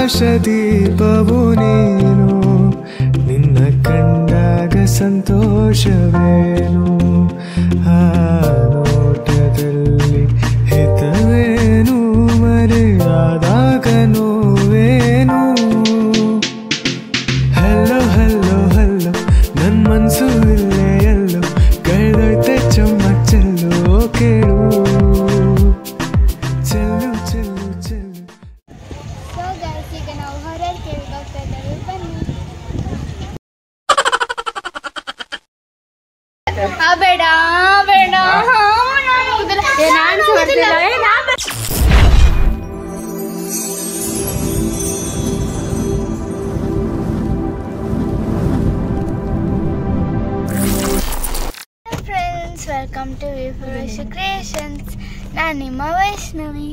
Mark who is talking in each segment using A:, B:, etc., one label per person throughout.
A: ಆಕಾಶದೀಪವು ನೀನು ನಿನ್ನ ಕಂಡಾಗ ಸಂತೋಷವೇನು ಆ ನೋಟದಲ್ಲಿ ಹಿತವೇನು ಮರೆಯಾದಾಗ ನೋವೇನು ಹಲ್ಲೋ ಹಲ್ಲೋ ಹಲ್ಲೋ ನನ್ ಮನ್ಸು ಇಲ್ಲೇ ಎಲ್ಲೋ ಕಳೆದೋಯ್ತೆ ಚಮ್ಮಕ್ ಚೆಲ್ಲೋ ಕೇಳು ಚೆಲ್ಲು ಚೆಲ್ಲು ಚೆಲ್ಲು.
B: ಸೊ ಗೈಸ್, ಈಗ ನಾವು ಹಾರರ್ ಕೇವಿಗೆ ಹೋಗ್ತಾ ಇದ್ದೇವೆ, ಬನ್ನಿ. ಬೇಡ ಬೇಡ ಫ್ರೆಂಡ್ಸ್, ವೆಲ್ಕಮ್ ಟು ವಿಫುರೇಶ್ ಕ್ರಿಯೇಷನ್ಸ್. ನಾನು ನಿಮ್ಮ ವೈಷ್ಣವಿ.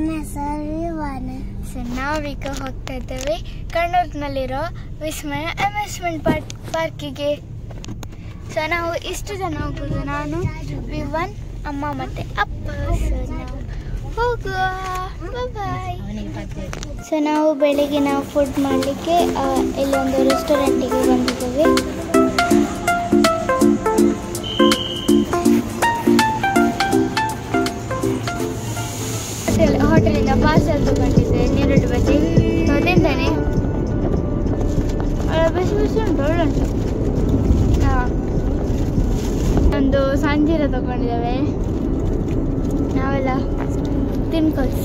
B: ಸೊ ನಾವೀಗ ಹೋಗ್ತಾ ಇದ್ದೇವೆ ಕಣ್ಣೂರಿನಲ್ಲಿರೋ ವಿಸ್ಮಯ ಅಮ್ಯೂಸ್ಮೆಂಟ್ ಪಾರ್ಕಿಗೆ. ಸೊ ನಾವು ಇಷ್ಟು ಜನ ಹೋಗೋದು, ನಾನು, ವಿವನ್, ಅಮ್ಮ ಮತ್ತು ಅಪ್ಪ. ಸೊ ನಾವು ಹೋಗುವ, ಬಾಯ್. ಸೊ ನಾವು ಬೆಳಿಗ್ಗೆ ಫುಡ್ ಮಾಡಲಿಕ್ಕೆ ಇಲ್ಲೊಂದು ರೆಸ್ಟೋರೆಂಟಿಗೆ ಬಂದಿದ್ದೇವೆ. ಹೋಟೆಲಿಂದ ಪಾರ್ಸಲ್ ತಗೊಂಡಿದ್ದೆ, 2 ಬಜೆ ತಿಂತಾನೆ. ಬಿಸಿ ಬಿಸಿ ಉಂಟು, ಒಳ್ಳುಂಟು. ಒಂದು ಸಂಜೀರ ತಗೊಂಡಿದ್ದೇವೆ, ನಾವೆಲ್ಲ ತಿನ್ಕೊಳ್ಳಿ.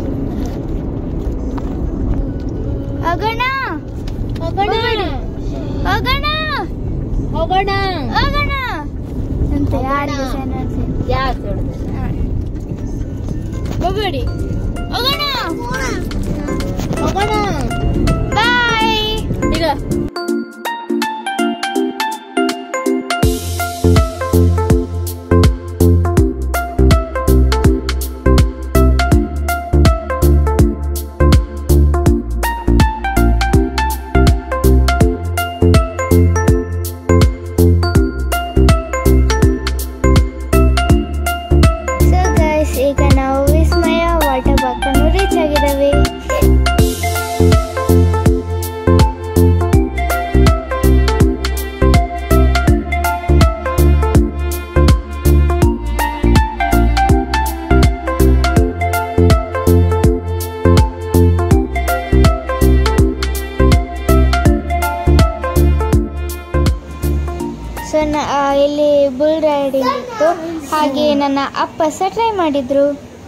B: ಹೋಗೋಣ ಹೋಗೋಣ ಹೋಗೋಣ ಹೋಗೋಣ ಹೋಗೋಣ ಅಂತ ಯಾರು ಹೋಗಬೇಡಿ, ಹೋಗೋಣ ಹೋಗೋಣ. ಬಾಯ್. ಈಗ ವಿಸ್ಮಯ ವಾಟರ್ ಪಾರ್ಕ್ ಅನ್ನು ರೀಚ್ ಆಗಿದ್ದೇವೆ. ಸೊ ಇಲ್ಲಿ ಬುಲ್ ರೈಡಿಂಗ್ ಇತ್ತು, ಹಾಗೆ ನನ್ನ ಅಪ್ಪ ಸಹ ಟ್ರೈ ಮಾಡಿದ್ರು.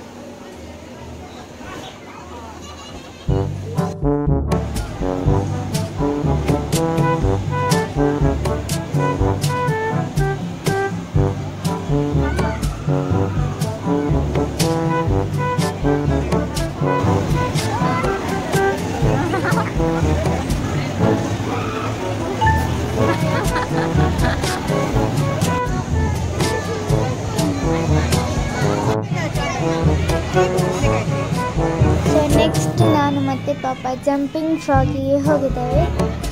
B: ಸೊ ನೆಕ್ಸ್ಟ್ ನಾನು ಮತ್ತೆ ಪಾಪ ಜಂಪಿಂಗ್ ಫ್ರಾಗಿಗೆ ಹೋಗಿದ್ದೇವೆ.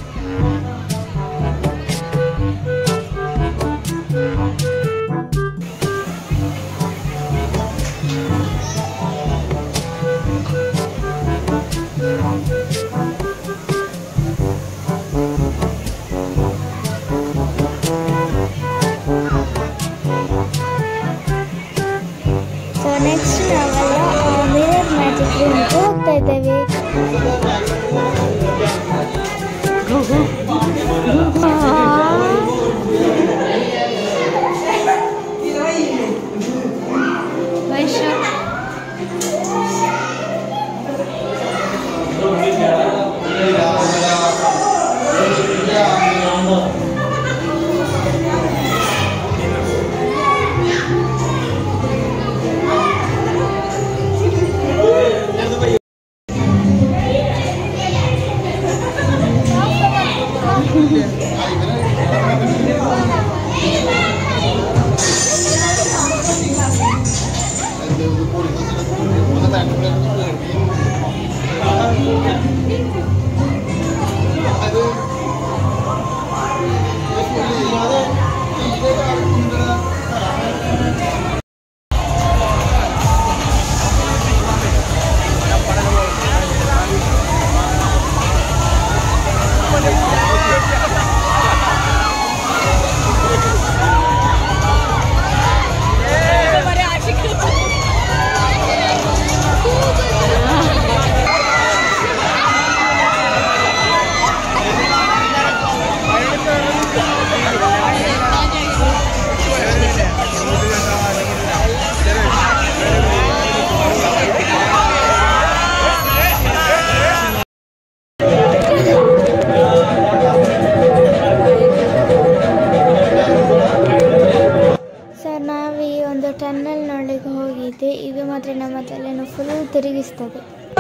B: ಸೊ ನೆಕ್ಸ್ಟ್ ನಾವೆಲ್ಲ ಮಿರರ್ ಮ್ಯಾಜಿಕ್ ರೂಮ್ಗೆ ಹೋಗ್ತಾ ಇದ್ದೇವೆ. ಹೋಗಿದ್ದೆ. ಈಗ ಮಾತ್ರ ನಮ್ಮ ತಲೆಯನ್ನು ಫುಲ್ ತಿರುಗಿಸ್ತದೆ.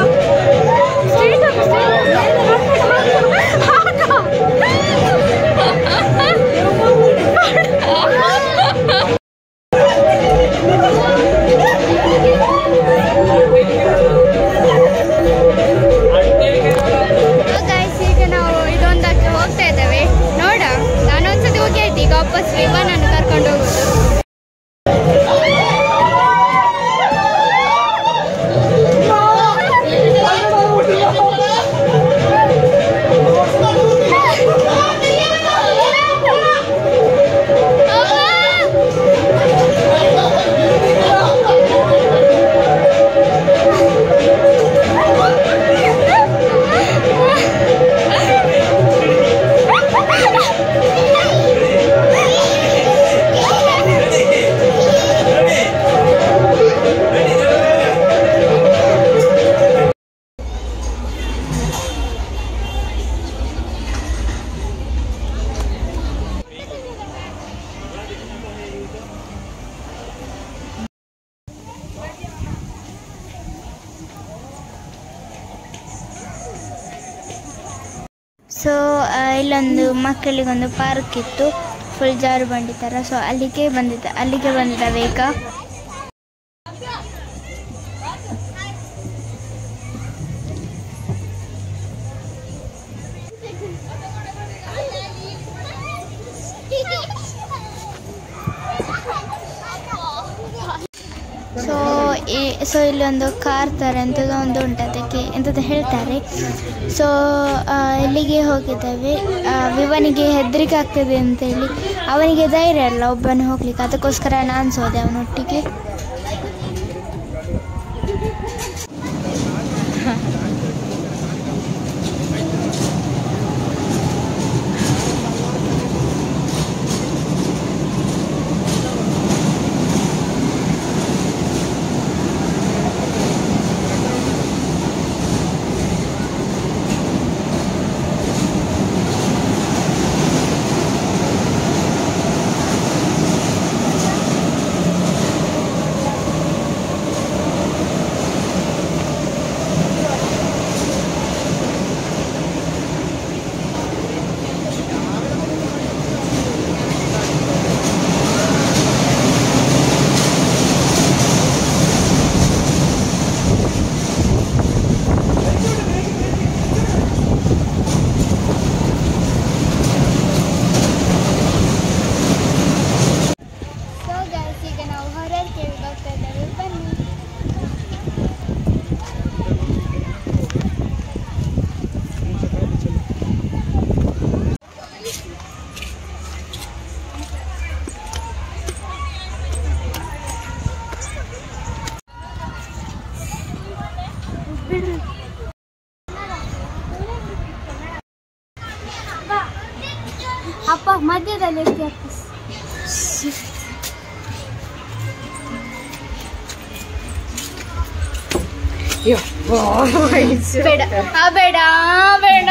B: ಈಗ ನಾವು ಇದೊಂದಕ್ಕೆ ಹೋಗ್ತಾ ಇದ್ದೇವೆ. ನೋಡ, ನಾನೊಂದ್ಸತಿ ಹೋಗಿ ಆಯ್ತು, ಈಗ ವಾಪಸ್ ವಿಮಾನನ್ನು ಕರ್ಕೊಂಡು ಹೋಗೋದು. ಸೊ ಇಲ್ಲೊಂದು ಮಕ್ಕಳಿಗೊಂದು ಪಾರ್ಕ್ ಇತ್ತು, ಫುಲ್ ಜಾರು ಬಂಡಿ ಥರ. ಸೊ ಅಲ್ಲಿಗೆ ಬಂದಿದ್ದಾವೆ ಈಗ. ಸೊ ಇಲ್ಲೊಂದು ಕಾರ್ ಥರ ಎಂಥದ್ದು ಒಂದು ಉಂಟು, ಅದಕ್ಕೆ ಎಂಥದ್ದು ಹೇಳ್ತಾರೆ. ಸೊ ಇಲ್ಲಿಗೆ ಹೋಗಿದ್ದಾವೆ. ವಿವನಿಗೆ ಹೆದರಿಕೆ ಆಗ್ತದೆ ಅಂತೇಳಿ, ಅವನಿಗೆ ಧೈರ್ಯ ಅಲ್ಲ ಒಬ್ಬನು ಹೋಗ್ಲಿಕ್ಕೆ, ಅದಕ್ಕೋಸ್ಕರ ನಾನು ಸೋದೆ ಅವನೊಟ್ಟಿಗೆ. ಅಪ್ಪ ಮಧ್ಯದಲ್ಲಿ ಬೇಡ ಬೇಡ ಬೇಡ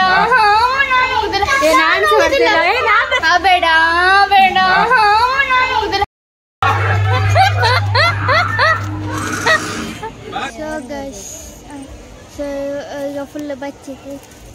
B: ಬೇಡ ಬೇಡ. ಸೊ ಗೈಸ್, ಸೊ ಈಗ ಫುಲ್ ಬಚ್ಚಿದೆ.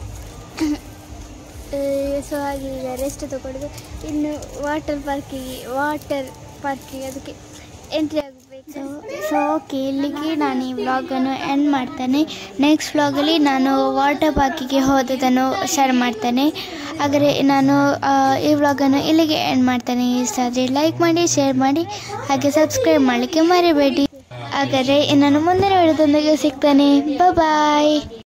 B: ಸೊ ಹಾಗೆ ಈಗ ರೆಸ್ಟ್ ತಗೊಳ್ಳೋದು. ಇನ್ನು ವಾಟರ್ ಪಾರ್ಕಿಗೆ ಅದಕ್ಕೆ ಎಂಟ್ರಿ ಆಗಬೇಕು. ಸೊ ಓಕೆ, ಇಲ್ಲಿಗೆ ನಾನು ಈ ವ್ಲಾಗನ್ನು ಎಂಡ್ ಮಾಡ್ತೇನೆ. ನೆಕ್ಸ್ಟ್ ವ್ಲಾಗಲ್ಲಿ ನಾನು ವಾಟರ್ ಪಾರ್ಕಿಗೆ ಹೋದದನ್ನು ಶೇರ್ ಮಾಡ್ತೇನೆ. ಹಾಗಾದರೆ ನಾನು ಈ ವ್ಲಾಗನ್ನು ಇಲ್ಲಿಗೆ ಎಂಡ್ ಮಾಡ್ತೇನೆ. ಇಷ್ಟ ಆದರೆ ಲೈಕ್ ಮಾಡಿ, ಶೇರ್ ಮಾಡಿ, ಹಾಗೆ ಸಬ್ಸ್ಕ್ರೈಬ್ ಮಾಡಲಿಕ್ಕೆ ಮರಿಬೇಡಿ. ಹಾಗಾದರೆ ನಾನು ಮುಂದಿನ ವಿಡಿಯೋದೊಂದಿಗೆ ಸಿಗ್ತೇನೆ. ಬಾಯ್.